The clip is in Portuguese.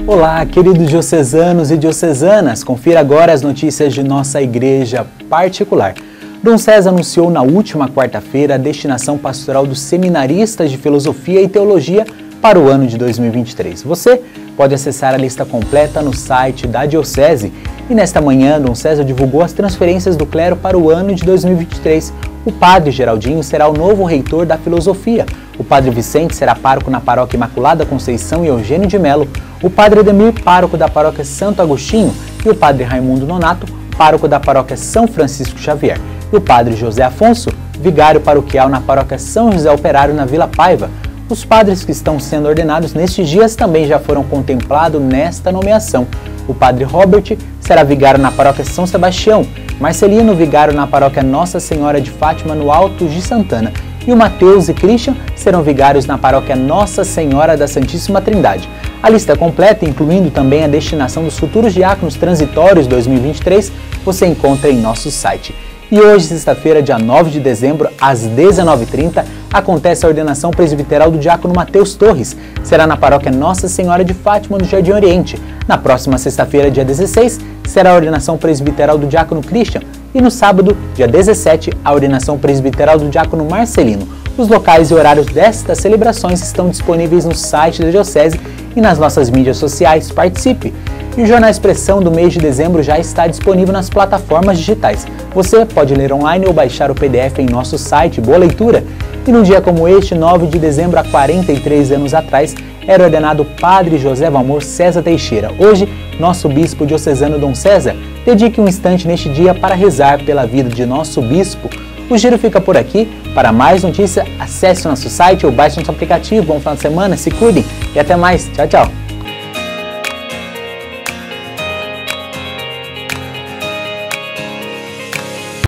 Olá, queridos diocesanos e diocesanas, confira agora as notícias de nossa igreja particular. Dom César anunciou na última quarta-feira a destinação pastoral dos seminaristas de Filosofia e Teologia para o ano de 2023. Você pode acessar a lista completa no site da Diocese e nesta manhã Dom César divulgou as transferências do clero para o ano de 2023. O padre Geraldinho será o novo reitor da Filosofia. O padre Vicente será pároco na paróquia Imaculada Conceição e Eugênio de Melo. O padre Ademir, pároco da paróquia Santo Agostinho. E o padre Raimundo Nonato, pároco da paróquia São Francisco Xavier. E o padre José Afonso, vigário paroquial na paróquia São José Operário na Vila Paiva. Os padres que estão sendo ordenados nestes dias também já foram contemplados nesta nomeação. O padre Robert será vigário na paróquia São Sebastião, Marcelino vigário na paróquia Nossa Senhora de Fátima no Alto de Santana e o Mateus e Christian serão vigários na paróquia Nossa Senhora da Santíssima Trindade. A lista completa, incluindo também a destinação dos futuros diáconos transitórios 2023, você encontra em nosso site. E hoje, sexta-feira, dia 9 de dezembro, às 19h30, acontece a ordenação presbiteral do diácono Mateus Torres. Será na paróquia Nossa Senhora de Fátima, no Jardim Oriente. Na próxima sexta-feira, dia 16, será a ordenação presbiteral do diácono Christian. E no sábado, dia 17, a ordenação presbiteral do diácono Marcelino. Os locais e horários destas celebrações estão disponíveis no site da Diocese e nas nossas mídias sociais. Participe! E o Jornal Expressão do mês de dezembro já está disponível nas plataformas digitais. Você pode ler online ou baixar o PDF em nosso site. Boa leitura! E num dia como este, 9 de dezembro, há 43 anos atrás, era ordenado Padre José Valmor César Teixeira. Hoje, nosso bispo diocesano Dom César, dedique um instante neste dia para rezar pela vida de nosso bispo. O giro fica por aqui. Para mais notícias, acesse o nosso site ou baixe nosso aplicativo. Bom final de semana, se cuidem e até mais. Tchau, tchau!